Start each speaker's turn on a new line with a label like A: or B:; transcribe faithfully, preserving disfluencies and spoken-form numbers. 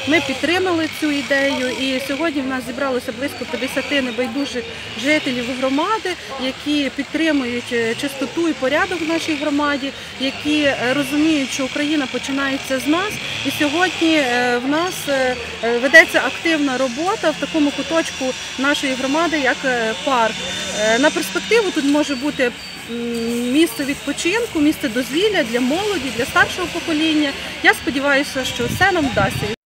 A: Ми підтримали цю ідею, і сьогодні в нас зібралося близько п'ятдесят небайдужих жителів громади, які підтримують чистоту і порядок в нашій громаді, які розуміють, що Україна починається з нас. І сьогодні в нас ведеться активна робота в такому куточку нашої громади, як парк. На перспективу тут може бути місце відпочинку, місце дозвілля для молоді, для старшого покоління. Я сподіваюся, що все нам вдасться.